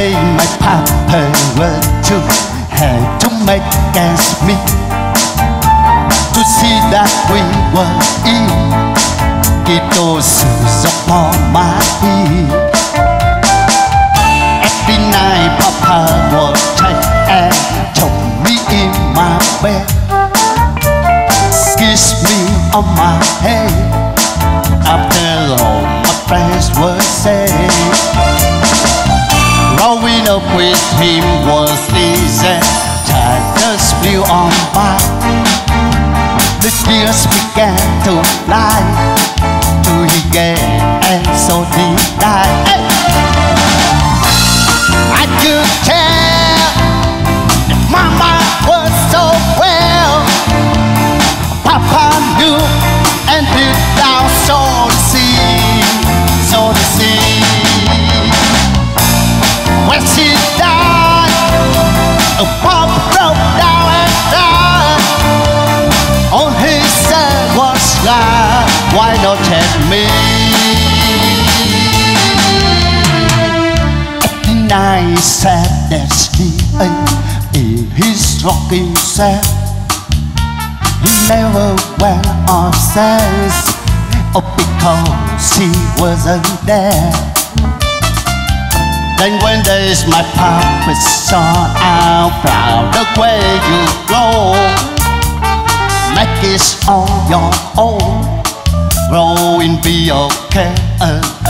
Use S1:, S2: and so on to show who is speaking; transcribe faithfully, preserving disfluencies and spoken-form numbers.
S1: day my papa was too had to make ends meet, to see that we were in ghetto support my feet. Every night papa would take and took me in my bed, kiss me on my head after all my friends were said. Growing up with him was easy, time just flew on by. The years began to fly, till he gave and so did I. Hey! I could tell that Mama was so well, Papa knew and did thou so to see, so to see. When she died, a Papa broke down and died. All he said was, God, why not take me? Every night he said that he ate in his rocking set. He never went upstairs, oh, because he wasn't there. Then one day my papa saw how proud the way you grow, make it on your own, grow and be okay.